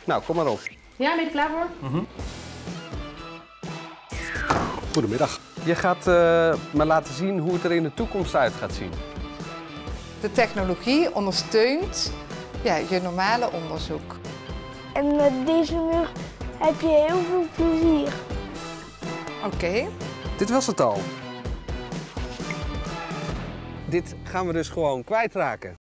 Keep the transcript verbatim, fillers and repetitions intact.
Nou, kom maar op. Ja, ben je er klaar voor? Mm-hmm. Goedemiddag. Je gaat uh, me laten zien hoe het er in de toekomst uit gaat zien. De technologie ondersteunt ja, je normale onderzoek. En met deze muur heb je heel veel plezier. Oké. Okay. Dit was het al. Dit gaan we dus gewoon kwijtraken.